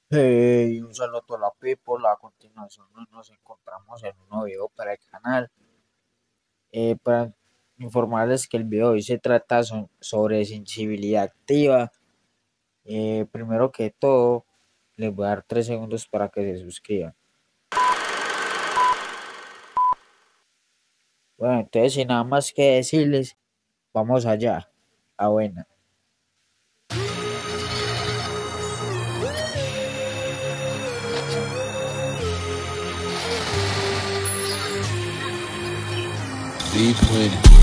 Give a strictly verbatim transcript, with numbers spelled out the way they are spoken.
Hey, un saludo a toda la people. A continuación nos nos encontramos en un nuevo video para el canal. Eh, para informarles que el video de hoy se trata so- sobre sensibilidad activa. Eh, primero que todo, les voy a dar tres segundos para que se suscriban. Bueno, entonces sin nada más que decirles, vamos allá. A buena. B twenty.